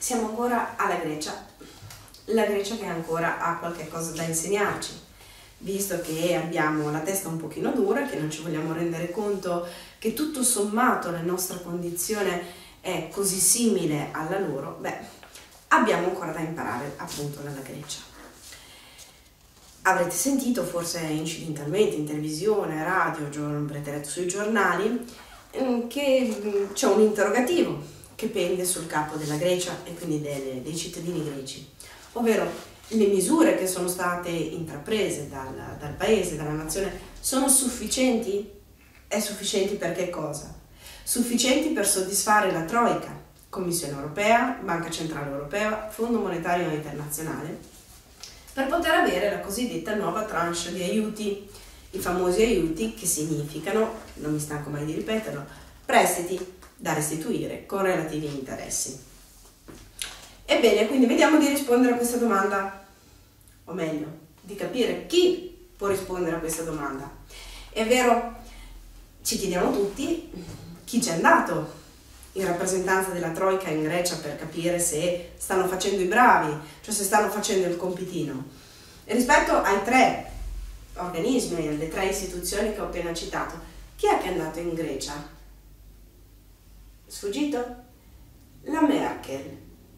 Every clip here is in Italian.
siamo ancora alla Grecia, la Grecia che ancora ha qualche cosa da insegnarci, visto che abbiamo la testa un pochino dura, che non ci vogliamo rendere conto che tutto sommato la nostra condizione è così simile alla loro, beh, abbiamo ancora da imparare appunto dalla Grecia. Avrete sentito forse incidentalmente in televisione, radio, avrete letto sui giornali che c'è un interrogativo che pende sul capo della Grecia e quindi dei cittadini greci, ovvero le misure che sono state intraprese dal paese, dalla nazione, sono sufficienti? E sufficienti per che cosa? Sufficienti per soddisfare la Troika, Commissione Europea, Banca Centrale Europea, Fondo Monetario Internazionale, per poter avere la cosiddetta nuova tranche di aiuti, i famosi aiuti che significano, non mi stanco mai di ripeterlo, prestiti da restituire con relativi interessi. Ebbene, quindi vediamo di rispondere a questa domanda, o meglio, di capire chi può rispondere a questa domanda. È vero, ci chiediamo tutti chi c'è andato in rappresentanza della Troika in Grecia per capire se stanno facendo i bravi, cioè se stanno facendo il compitino. E rispetto ai tre organismi, alle tre istituzioni che ho appena citato, chi è che è andato in Grecia? Sfuggito? La Merkel.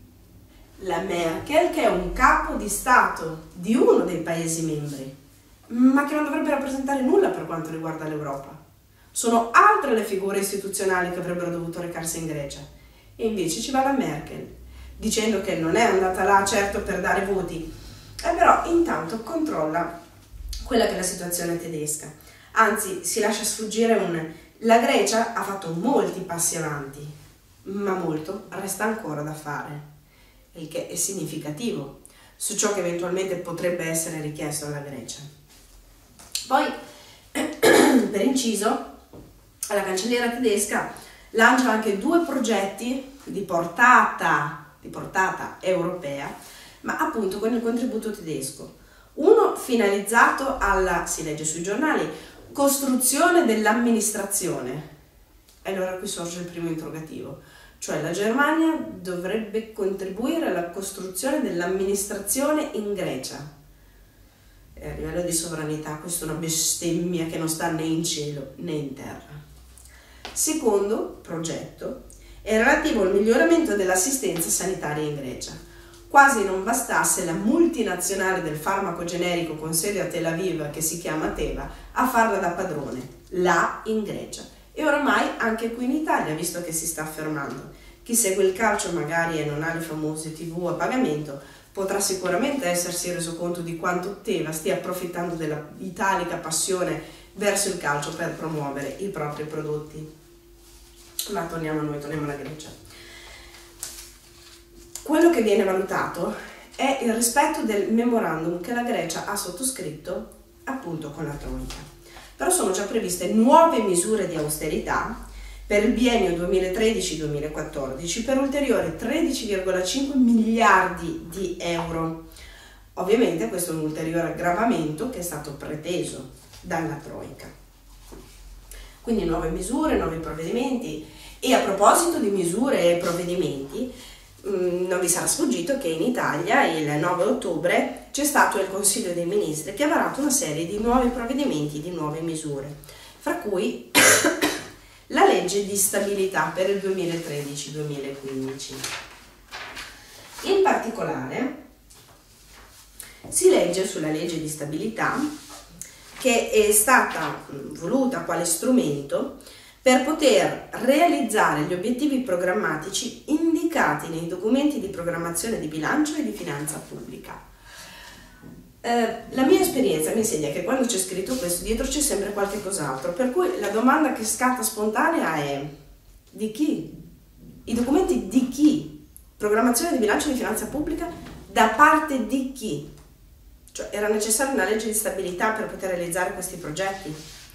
La Merkel, che è un capo di Stato di uno dei Paesi membri, ma che non dovrebbe rappresentare nulla per quanto riguarda l'Europa. Sono altre le figure istituzionali che avrebbero dovuto recarsi in Grecia. E invece ci va la Merkel, dicendo che non è andata là certo per dare voti, però intanto controlla quella che è la situazione tedesca. Anzi, si lascia sfuggire la Grecia ha fatto molti passi avanti, ma molto resta ancora da fare, il che è significativo su ciò che eventualmente potrebbe essere richiesto alla Grecia. Poi, per inciso, la cancelliera tedesca lancia anche due progetti di portata europea, ma appunto con il contributo tedesco. Uno finalizzato alla, si legge sui giornali, costruzione dell'amministrazione. E allora qui sorge il primo interrogativo, cioè la Germania dovrebbe contribuire alla costruzione dell'amministrazione in Grecia. A livello di sovranità questa è una bestemmia che non sta né in cielo né in terra. Secondo progetto è relativo al miglioramento dell'assistenza sanitaria in Grecia. Quasi non bastasse la multinazionale del farmaco generico con sede a Tel Aviv, che si chiama Teva, a farla da padrone, là in Grecia. E oramai anche qui in Italia, visto che si sta affermando. Chi segue il calcio magari e non ha le famose TV a pagamento, potrà sicuramente essersi reso conto di quanto Teva stia approfittando della italica passione verso il calcio per promuovere i propri prodotti. Ma torniamo a noi, torniamo alla Grecia. Quello che viene valutato è il rispetto del memorandum che la Grecia ha sottoscritto appunto con la Troika. Però sono già previste nuove misure di austerità per il biennio 2013-2014 per ulteriori 13,5 miliardi di euro. Ovviamente questo è un ulteriore aggravamento che è stato preteso dalla Troika. Quindi nuove misure, nuovi provvedimenti. E a proposito di misure e provvedimenti, non vi sarà sfuggito che in Italia il 9 ottobre c'è stato il Consiglio dei Ministri che ha varato una serie di nuovi provvedimenti, di nuove misure, fra cui la legge di stabilità per il 2013-2015. In particolare si legge sulla legge di stabilità che è stata voluta quale strumento per poter realizzare gli obiettivi programmatici indicati nei documenti di programmazione di bilancio e di finanza pubblica. La mia esperienza mi insegna che quando c'è scritto questo dietro c'è sempre qualche cos'altro, per cui la domanda che scatta spontanea è: di chi? I documenti di chi? Programmazione di bilancio e di finanza pubblica da parte di chi? Cioè, era necessaria una legge di stabilità per poter realizzare questi progetti?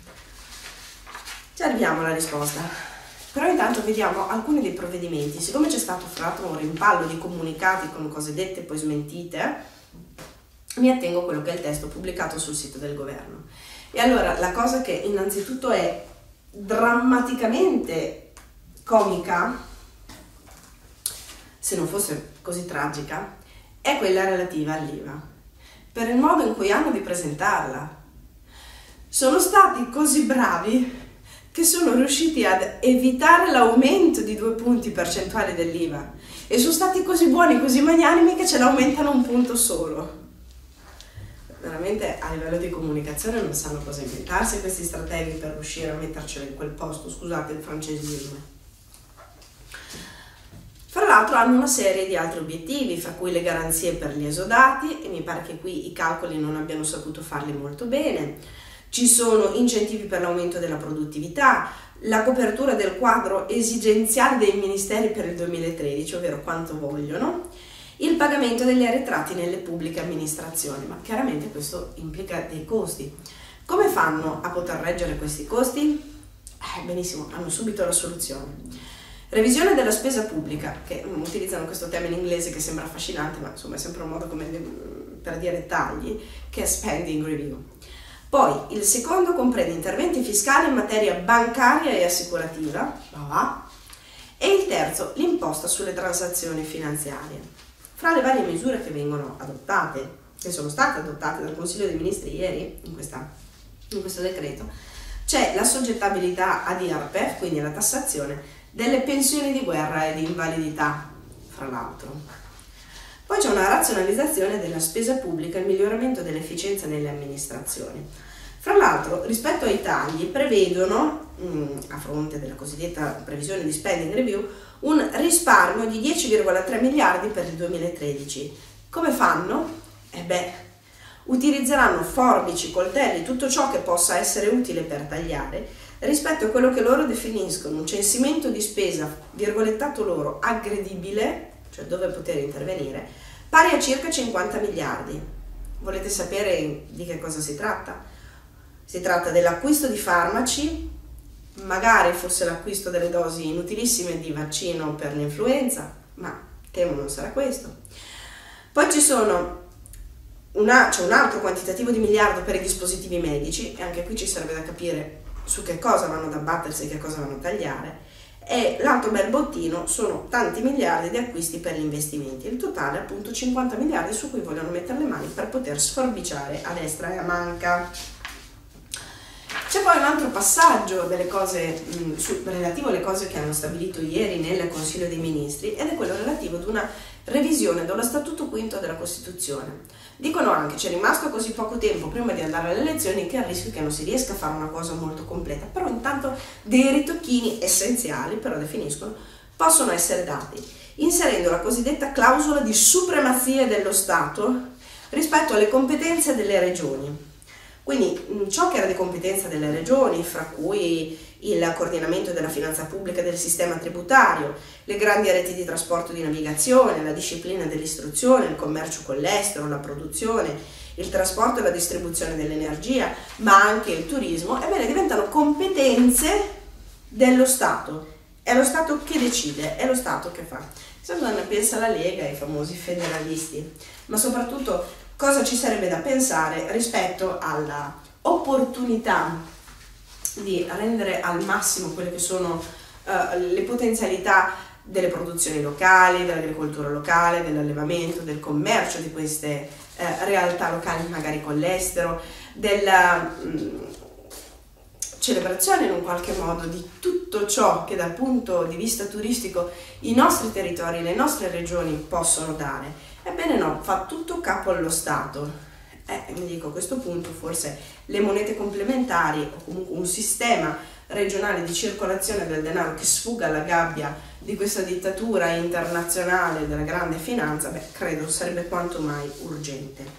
Ci arriviamo alla risposta. Però intanto vediamo alcuni dei provvedimenti. Siccome c'è stato fatto un rimpallo di comunicati con cose dette e poi smentite, mi attengo a quello che è il testo pubblicato sul sito del governo. E allora la cosa che innanzitutto è drammaticamente comica, se non fosse così tragica, è quella relativa all'IVA, per il modo in cui hanno di presentarla. Sono stati così bravi che sono riusciti ad evitare l'aumento di 2 punti percentuali dell'IVA e sono stati così buoni, così magnanimi che ce l'aumentano 1 punto solo. Veramente a livello di comunicazione non sanno cosa inventarsi questi strateghi per riuscire a mettercelo in quel posto, scusate il francesismo. Fra l'altro hanno una serie di altri obiettivi, fra cui le garanzie per gli esodati, e mi pare che qui i calcoli non abbiano saputo farli molto bene. Ci sono incentivi per l'aumento della produttività, la copertura del quadro esigenziale dei ministeri per il 2013, ovvero quanto vogliono, il pagamento degli arretrati nelle pubbliche amministrazioni, ma chiaramente questo implica dei costi. Come fanno a poter reggere questi costi? Benissimo, hanno subito la soluzione. Revisione della spesa pubblica, che utilizzano questo termine inglese che sembra affascinante, ma insomma è sempre un modo come per dire tagli, che è spending review. Poi il secondo comprende interventi fiscali in materia bancaria e assicurativa, e il terzo l'imposta sulle transazioni finanziarie. Fra le varie misure che vengono adottate, che sono state adottate dal Consiglio dei Ministri ieri in questo decreto, c'è l'assoggettabilità ad IRPEF, quindi alla tassazione delle pensioni di guerra e di invalidità, fra l'altro. Poi c'è una razionalizzazione della spesa pubblica e il miglioramento dell'efficienza nelle amministrazioni. Fra l'altro, rispetto ai tagli, prevedono, a fronte della cosiddetta previsione di spending review, un risparmio di 10,3 miliardi per il 2013. Come fanno? Utilizzeranno forbici, coltelli, tutto ciò che possa essere utile per tagliare, rispetto a quello che loro definiscono un censimento di spesa, virgolettato loro, aggredibile, cioè dove poter intervenire, pari a circa 50 miliardi. Volete sapere di che cosa si tratta? Si tratta dell'acquisto di farmaci, magari forse l'acquisto delle dosi inutilissime di vaccino per l'influenza, ma temo non sarà questo. Poi c'è un altro quantitativo di miliardo per i dispositivi medici, e anche qui ci serve da capire su che cosa vanno ad abbattersi e che cosa vanno a tagliare, e l'altro bel bottino sono tanti miliardi di acquisti per gli investimenti, il totale appunto 50 miliardi su cui vogliono mettere le mani per poter sforbiciare a destra e a manca. C'è poi un altro passaggio delle cose relativo alle cose che hanno stabilito ieri nel Consiglio dei Ministri, ed è quello relativo ad una revisione dello Statuto V della Costituzione. Dicono anche c'è rimasto così poco tempo prima di andare alle elezioni che è il rischio che non si riesca a fare una cosa molto completa, però intanto dei ritocchini essenziali, però definiscono, possono essere dati, inserendo la cosiddetta clausola di supremazia dello Stato rispetto alle competenze delle regioni. Quindi ciò che era di competenza delle regioni, fra cui il coordinamento della finanza pubblica e del sistema tributario, le grandi reti di trasporto e di navigazione, la disciplina dell'istruzione, il commercio con l'estero, la produzione, il trasporto e la distribuzione dell'energia, ma anche il turismo, diventano competenze dello Stato. È lo Stato che decide, è lo Stato che fa. Chissà cosa ne pensa la Lega e i famosi federalisti, ma soprattutto cosa ci sarebbe da pensare rispetto alla opportunità di rendere al massimo quelle che sono le potenzialità delle produzioni locali, dell'agricoltura locale, dell'allevamento, del commercio di queste realtà locali magari con l'estero, della celebrazione in un qualche modo di tutto ciò che dal punto di vista turistico i nostri territori, le nostre regioni possono dare. Ebbene no, fa tutto capo allo Stato. Mi dico, a questo punto forse le monete complementari o comunque un sistema regionale di circolazione del denaro che sfuga alla gabbia di questa dittatura internazionale della grande finanza, credo sarebbe quanto mai urgente.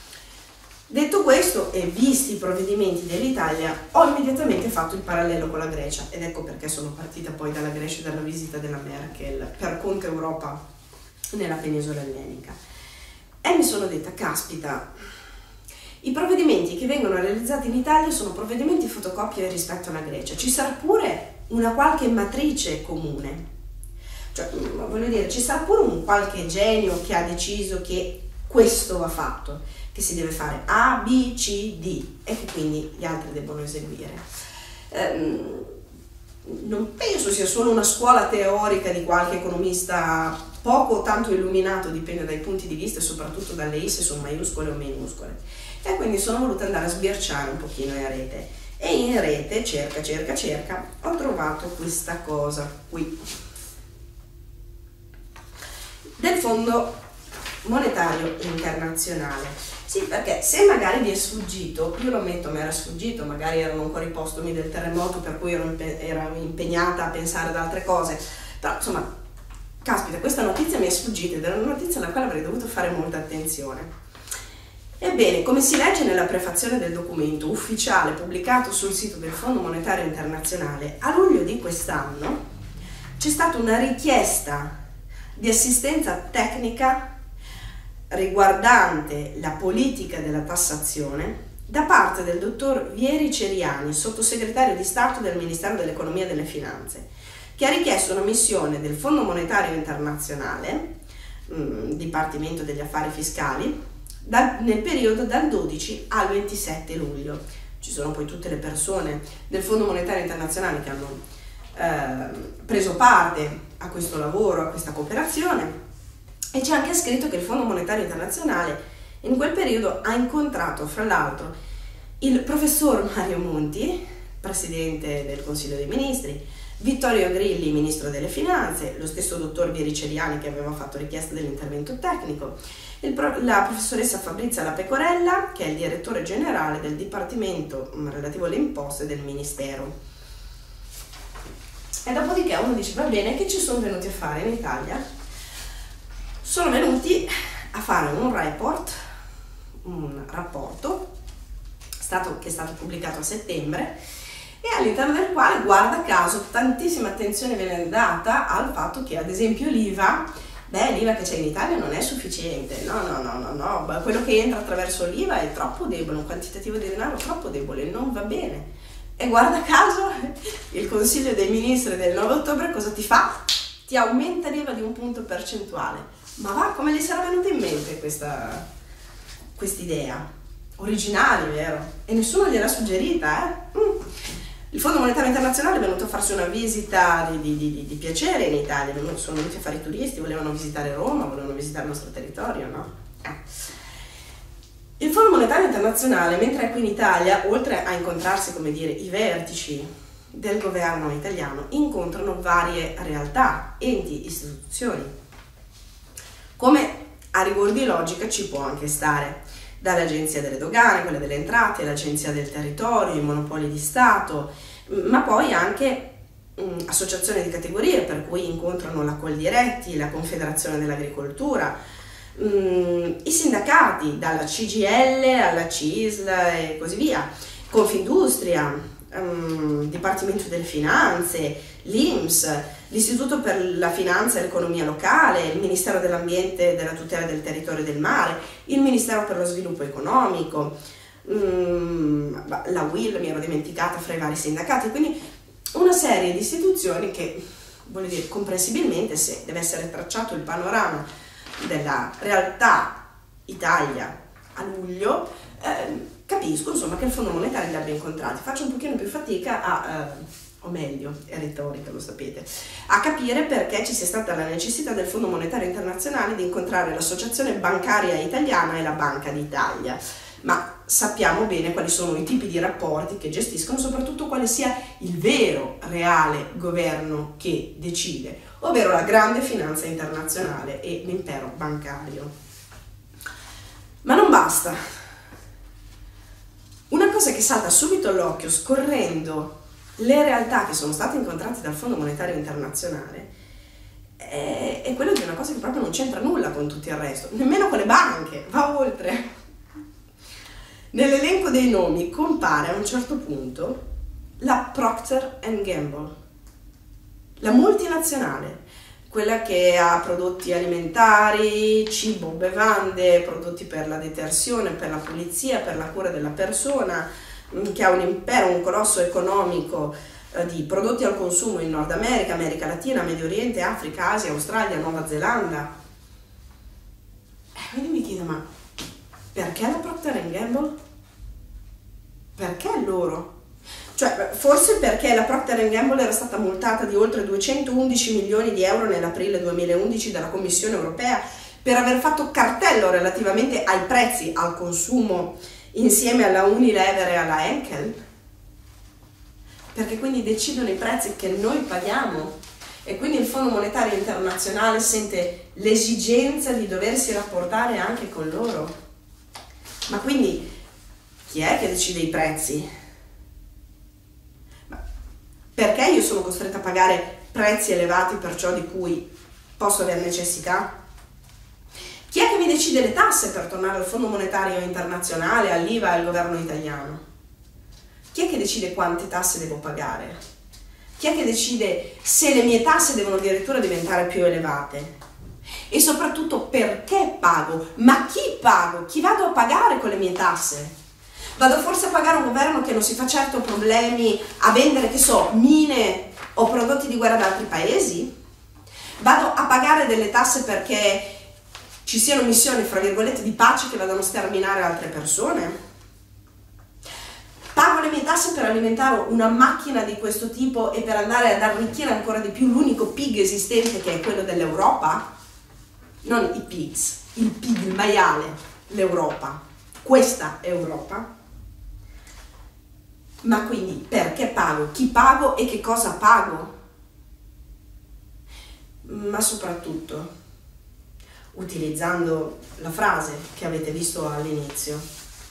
Detto questo e visti i provvedimenti dell'Italia, ho immediatamente fatto il parallelo con la Grecia, ed ecco perché sono partita poi dalla Grecia e dalla visita della Merkel per Conte Europa nella penisola ellenica, e mi sono detta, caspita, i provvedimenti che vengono realizzati in Italia sono provvedimenti fotocopie rispetto alla Grecia. Ci sarà pure una qualche matrice comune, cioè voglio dire, ci sarà pure un qualche genio che ha deciso che questo va fatto, che si deve fare A, B, C, D e che quindi gli altri debbono eseguire. non penso sia solo una scuola teorica di qualche economista poco o tanto illuminato, dipende dai punti di vista e soprattutto dalle I se sono maiuscole o minuscole. E quindi sono voluta andare a sbirciare un pochino in rete. E in rete, cerca, ho trovato questa cosa qui. Del Fondo Monetario Internazionale. Sì, perché se magari vi è sfuggito, io lo ammetto, mi era sfuggito, magari erano ancora i postumi del terremoto per cui ero impegnata a pensare ad altre cose, però insomma, caspita, questa notizia mi è sfuggita ed era una notizia alla quale avrei dovuto fare molta attenzione. Ebbene, come si legge nella prefazione del documento ufficiale pubblicato sul sito del Fondo Monetario Internazionale, a luglio di quest'anno c'è stata una richiesta di assistenza tecnica riguardante la politica della tassazione da parte del dottor Vieri Ceriani, sottosegretario di Stato del Ministero dell'Economia e delle Finanze, che ha richiesto una missione del Fondo Monetario Internazionale, Dipartimento degli Affari Fiscali, nel periodo dal 12 al 27 luglio. Ci sono poi tutte le persone del Fondo Monetario Internazionale che hanno preso parte a questo lavoro, a questa cooperazione, e c'è anche scritto che il Fondo Monetario Internazionale in quel periodo ha incontrato, fra l'altro, il professor Mario Monti, presidente del Consiglio dei Ministri, Vittorio Grilli, ministro delle Finanze, lo stesso dottor Vieri Ceriani che aveva fatto richiesta dell'intervento tecnico, la professoressa Fabrizia La Pecorella, che è il direttore generale del Dipartimento relativo alle imposte del Ministero. E dopodiché uno dice, va bene, che ci sono venuti a fare in Italia? Sono venuti a fare un rapporto che è stato pubblicato a settembre e all'interno del quale, guarda caso, tantissima attenzione viene data al fatto che, ad esempio, l'IVA che c'è in Italia non è sufficiente, no, quello che entra attraverso l'IVA è troppo debole, un quantitativo di denaro troppo debole, non va bene. E guarda caso, il Consiglio dei Ministri del 9 ottobre cosa ti fa? Ti aumenta l'IVA di un punto percentuale. Ma va, come gli sarà venuta in mente questa idea? Originale, vero? E nessuno gliel'ha suggerita, Il Fondo Monetario Internazionale è venuto a farsi una visita di piacere in Italia, sono venuti a fare i turisti, volevano visitare Roma, volevano visitare il nostro territorio, no? Il Fondo Monetario Internazionale, mentre è qui in Italia, oltre a incontrarsi, come dire, i vertici del governo italiano, incontrano varie realtà, enti, istituzioni. Come a rigor di logica ci può anche stare dall'Agenzia delle Dogane, quella delle Entrate, l'Agenzia del Territorio, i Monopoli di Stato, ma poi anche associazioni di categorie, per cui incontrano la Coldiretti, la Confederazione dell'Agricoltura, i sindacati, dalla CGIL alla CISL e così via, Confindustria, Dipartimento delle Finanze, l'INPS, l'Istituto per la Finanza e l'Economia Locale, il Ministero dell'Ambiente e della Tutela del Territorio e del Mare, il Ministero per lo Sviluppo Economico, la UIL, mi ero dimenticata, fra i vari sindacati, quindi una serie di istituzioni che, voglio dire, comprensibilmente, se deve essere tracciato il panorama della realtà Italia a luglio, capisco insomma che il Fondo Monetario li abbia incontrati. Faccio un pochino più fatica o meglio, è retorica, lo sapete, a capire perché ci sia stata la necessità del Fondo Monetario Internazionale di incontrare l'Associazione Bancaria Italiana e la Banca d'Italia, ma sappiamo bene quali sono i tipi di rapporti che gestiscono, soprattutto quale sia il vero, reale governo che decide, ovvero la grande finanza internazionale e l'impero bancario. Ma non basta. Una cosa che salta subito all'occhio scorrendo le realtà che sono state incontrate dal Fondo Monetario Internazionale è quello di una cosa che proprio non c'entra nulla con tutto il resto, nemmeno con le banche, va oltre. Nell'elenco dei nomi compare a un certo punto la Procter & Gamble, la multinazionale, quella che ha prodotti alimentari, cibo, bevande, prodotti per la detersione, per la pulizia, per la cura della persona, che ha un impero, un colosso economico di prodotti al consumo in Nord America, America Latina, Medio Oriente, Africa, Asia, Australia, Nuova Zelanda. Quindi mi chiedo, ma perché la Procter & Gamble? Perché loro? Cioè, forse perché la Procter & Gamble era stata multata di oltre 211 milioni di euro nell'aprile 2011 dalla Commissione europea per aver fatto cartello relativamente ai prezzi al consumo insieme alla Unilever e alla Henkel? Perché quindi decidono i prezzi che noi paghiamo e quindi il Fondo Monetario Internazionale sente l'esigenza di doversi rapportare anche con loro. Ma quindi chi è che decide i prezzi? Perché io sono costretta a pagare prezzi elevati per ciò di cui posso aver necessità? Chi è che mi decide le tasse per tornare al Fondo Monetario Internazionale, all'IVA e al governo italiano? Chi è che decide quante tasse devo pagare? Chi è che decide se le mie tasse devono addirittura diventare più elevate? E soprattutto perché pago? Ma chi pago? Chi vado a pagare con le mie tasse? Vado forse a pagare un governo che non si fa certo problemi a vendere, che so, mine o prodotti di guerra da altri paesi? Vado a pagare delle tasse perché ci siano missioni, fra virgolette, di pace che vadano a sterminare altre persone? Pago le mie tasse per alimentare una macchina di questo tipo e per andare ad arricchire ancora di più l'unico pig esistente, che è quello dell'Europa? Non i pigs, il pig, il maiale, l'Europa, questa Europa. Ma quindi perché pago? Chi pago e che cosa pago? Ma soprattutto, utilizzando la frase che avete visto all'inizio,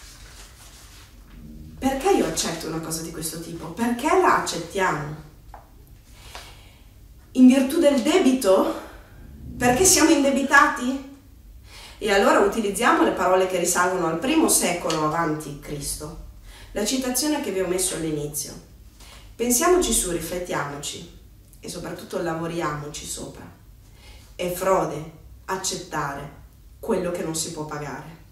perché io accetto una cosa di questo tipo? Perché la accettiamo? In virtù del debito? Perché siamo indebitati? E allora utilizziamo le parole che risalgono al primo secolo avanti Cristo. La citazione che vi ho messo all'inizio. Pensiamoci su, riflettiamoci e soprattutto lavoriamoci sopra. È frode accettare quello che non si può pagare.